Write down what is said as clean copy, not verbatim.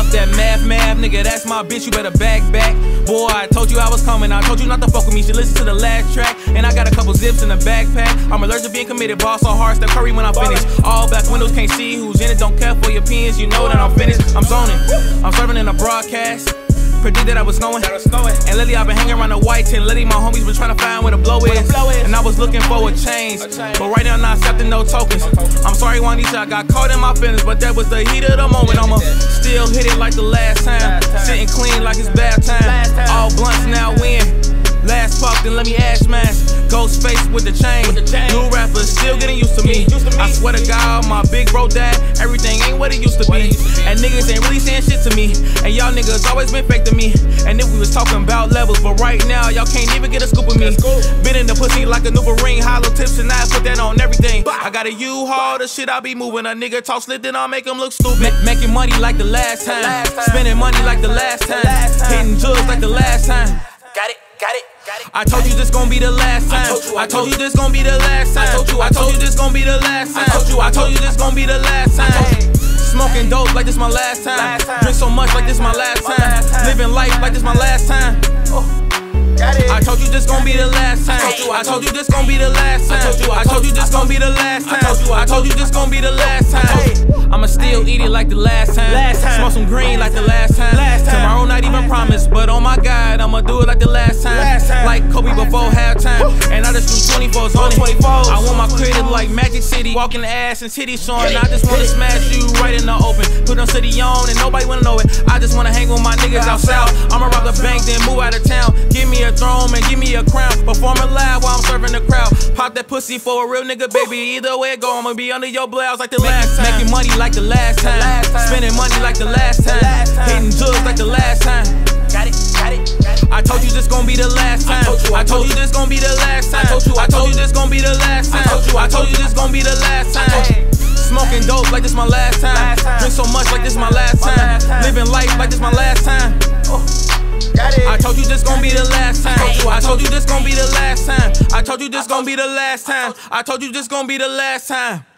up that math, nigga, that's my bitch, you better back. Boy, I told you I was coming, I told you not to fuck with me, should listen to the last track. And I got a couple zips in the backpack. I'm allergic to being committed, ball so hard, Steph Curry when I finish. All black windows, can't see who's in it, don't care for your opinions, you know that I'm finished. I'm zoning, I'm serving in a broadcast. Predicted I was snowing, and lately I've been hanging around the white tent. Lately my homies been trying to find where the blow is, and I was looking for a change, but right now I'm not accepting no tokens. I'm sorry Juanita, I got caught in my feelings, but that was the heat of the moment. I'ma still hit it like the last time, sitting clean like it's bath time. All blunts now win. Last fuck, then let me ash mask. Ghostface with the chain. New rappers still getting used to me. I swear to God, my big bro dad, everything ain't what it used to be. And niggas ain't really saying shit to me. And y'all niggas always been fake to me. And if we was talking about levels, but right now, y'all can't even get a scoop of me. Been in the pussy like a new ring, hollow tips, and I put that on everything. I got a U-Haul, the shit I be moving. A nigga talk slick, then I'll make him look stupid. Making money like the last time. Spending money like the last time. Hitting drugs like the last time. Got it. I told you this gon' be the last time. I told you this gon' be the last time. I told you this gon' be the last time. I told you this gon' be the last time. Smoking dope like this my last time. Drink so much like this my last time. Living life like this my last time. I told you this gon' be the last time. I told you this gon' be the last time. I told you this gon' be the last time. I told you this gon' be the last time. I'ma still eat it like the last time. Smoke some green like the last time. Tomorrow not even promised, but oh my God, I'ma do it like the last time. Like Kobe before halftime, and I just threw 24s on it. I want my credit like Magic City, walking the ass and titties showing. I just wanna smash you right in the open, put on city on and nobody wanna know it. I just wanna hang with my niggas out south. I'ma rob the bank then move out of town. Give me a throne and give me a crown. Performing live while I'm serving the crowd. Pop that pussy for a real nigga, baby. Either way it go, I'ma be under your blouse like the last time. Making money like the last time. Spending money like the last time. Hitting drugs like the last time. Got it. I told you this gon' be the last time. I told you this gon' be the last time. I told you this gon' be the last time. I told you this gon' be the last time. Smoking dope like this my last time. Drink so much like this my last time. Living life like this my last time. I told you this gon' be the last time. I told you this gon' be the last time. I told you this gon' be the last time. I told you this gon' be the last time.